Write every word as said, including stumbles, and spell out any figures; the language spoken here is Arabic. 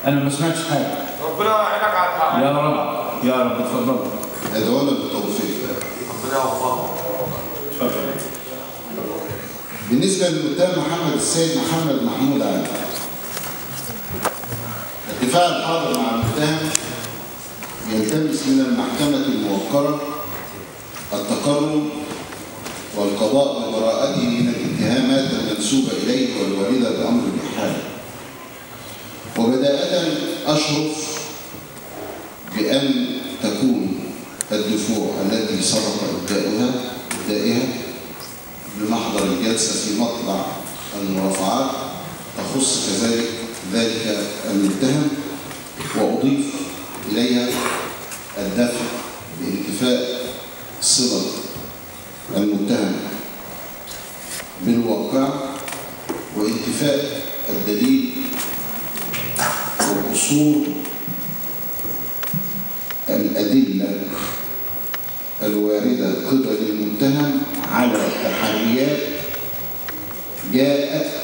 انا ما سمعتش حاجه. ربنا يعينك على الحق. يا رب يا رب اتفضل. ادعو لنا بالتوفيق. ربنا يوفقك. اتفضل. بالنسبه للمتهم محمد السيد محمد محمود علي، الدفاع الحاضر مع المتهم يلتمس من المحكمه الموقره التقرب والقضاء ببراءته من الاتهامات المنسوبه اليه والوارده بامر الاحاله. وبداءة أشرف بأن تكون الدفوع التي سبق إبداؤها إبدائها بمحضر الجلسة في مطلع المرافعات تخص كذلك ذلك المتهم، وأضيف إليها الدفع بانتفاء صلة المتهم بالواقع وانتفاء الدليل وقصور الأدلة الواردة قبل المتهم على تحريات جاءت